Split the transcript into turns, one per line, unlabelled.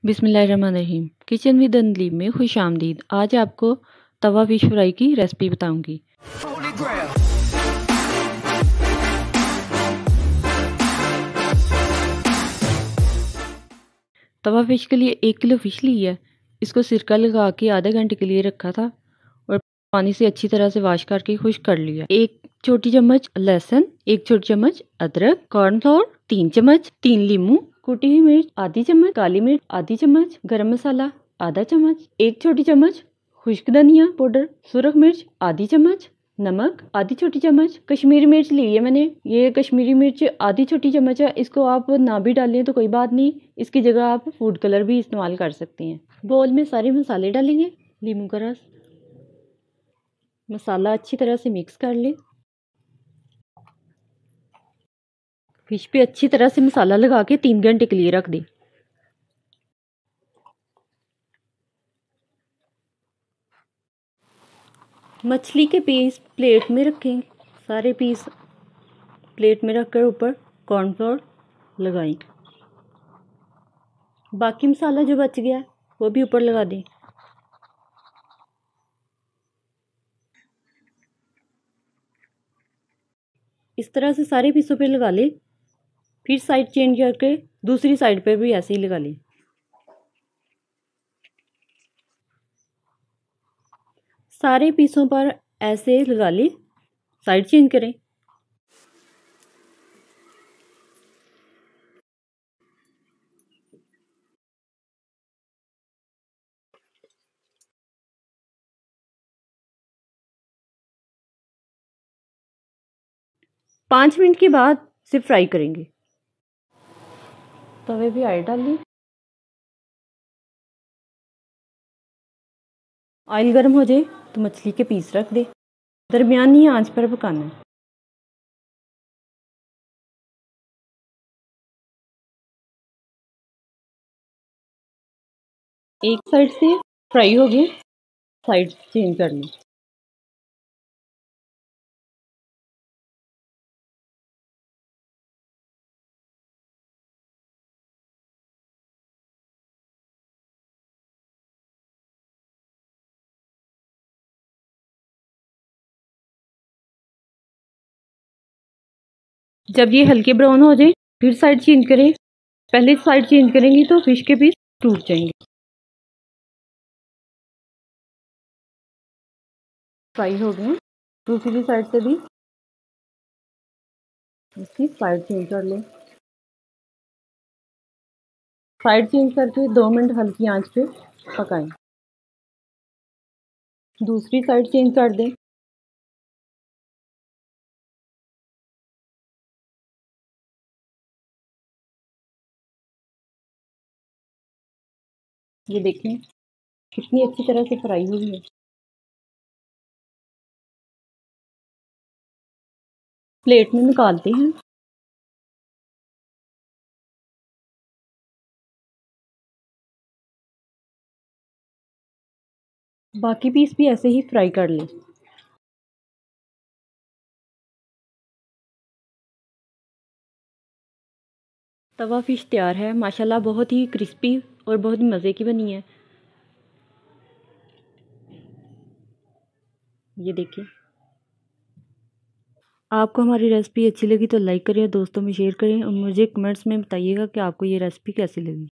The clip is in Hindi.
बिस्मिल्लाहिर्रहमानिर्रहीम। किचन विद अनलीम में खुश आमदीद। आज आपको तवा फिश फ्राई की रेसिपी बताऊंगी। तवा फिश के लिए 1 किलो फिश ली है। इसको सिरका लगा के आधे घंटे के लिए रखा था और पानी से अच्छी तरह से वॉश करके खुश्क कर लिया। 1 छोटी चम्मच लहसुन, 1 छोटी चम्मच अदरक, कॉर्नफ्लोर 3 चम्मच, 3 लीमू, कुटी हुई मिर्च आधी चम्मच, काली मिर्च आधी चम्मच, गरम मसाला आधा चम्मच, 1 छोटी चम्मच खुश्क धनिया पाउडर, सुरख मिर्च आधी चम्मच, नमक आधी छोटी चम्मच, कश्मीरी मिर्च ली है मैंने। ये कश्मीरी मिर्च आधी छोटी चम्मच है। इसको आप ना भी डालें तो कोई बात नहीं, इसकी जगह आप फूड कलर भी इस्तेमाल कर सकती हैं। बोल में सारे मसाले डालेंगे। लीमू का रस, मसाला अच्छी तरह से मिक्स कर ले। फिश पे अच्छी तरह से मसाला लगा के 3 घंटे के लिए रख दें। मछली के पीस प्लेट में रखेंगे। सारे पीस प्लेट में रखकर ऊपर कॉर्नफ्लोर लगाएं। बाकी मसाला जो बच गया वो भी ऊपर लगा दें। इस तरह से सारे पीसों पे लगा लें। फिर साइड चेंज करके दूसरी साइड पे भी ऐसे ही लगा लें। सारे पीसों पर ऐसे लगा लें, साइड चेंज करें। पाँच मिनट के बाद से फ्राई करेंगे। तवे पे ऑयल डाल लें। ऑयल गर्म हो जाए तो मछली के पीस रख दे। दरमियानी आंच पर पकाना है। एक साइड से फ्राई हो गए, साइड चेंज कर लें। जब ये हल्के ब्राउन हो जाए फिर साइड चेंज करें। पहले साइड चेंज करेंगी तो फिश के पीस टूट जाएंगे। फ्राई हो गए। दूसरी साइड से भी इसकी साइड चेंज कर लें। साइड चेंज करके 2 मिनट हल्की आंच पे पकाएं। दूसरी साइड चेंज कर दें। ये देखें कितनी अच्छी तरह से फ्राई हुई है। प्लेट में निकालते हैं। बाकी पीस भी ऐसे ही फ्राई कर लें। तवा फिश तैयार है। माशाल्लाह बहुत ही क्रिस्पी और बहुत ही मज़े की बनी है। ये देखिए। आपको हमारी रेसिपी अच्छी लगी तो लाइक करें, दोस्तों में शेयर करें और मुझे कमेंट्स में बताइएगा कि आपको ये रेसिपी कैसी लगी।